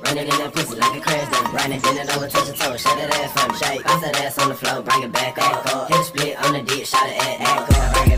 Running in that pussy like a crash dummy. Riding, bend it over, touch your toe, shut that ass from me. Shake, bounce that ass on the floor, bring it back up. Hit a split on the dick, shot it at go.